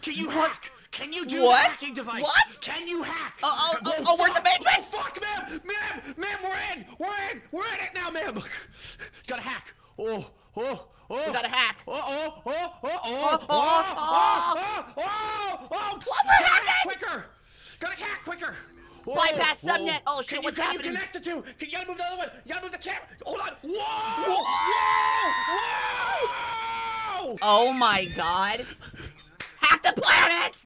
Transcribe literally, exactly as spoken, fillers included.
Can you What? hack? Can you do What? the hacking device? What? Can you hack? Oh, oh, oh, oh, we're in the Matrix! Oh, fuck, ma'am! Ma'am! Ma'am, we're in! We're in! We're in it now, ma'am! Gotta hack. Oh, oh, oh. We gotta hack. Oh, oh, oh, oh, oh, Oh, oh, oh, oh, oh, oh, oh. What, we're Gotta hack hacking? quicker! Gotta hack quicker! Whoa, Bypass whoa. subnet. Oh, shit, Can you, what's can happening? you connect the two? Can you gotta move the other one? You gotta move the camera. Hold on. Whoa! Whoa! Whoa! Whoa! Oh my god. Hack the planet!